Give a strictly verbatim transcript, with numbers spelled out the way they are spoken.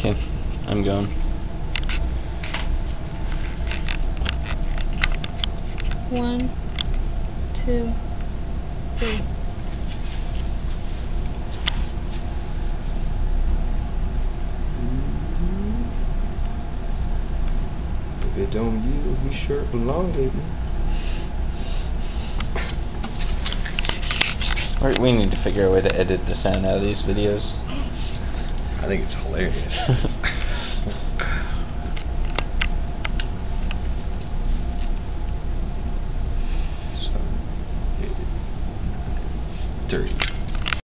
Okay, I'm going. One, two, three. If it don't yield, we sure elongate me. Right, we need to figure out a way to edit the sound out of these videos. I think it's hilarious.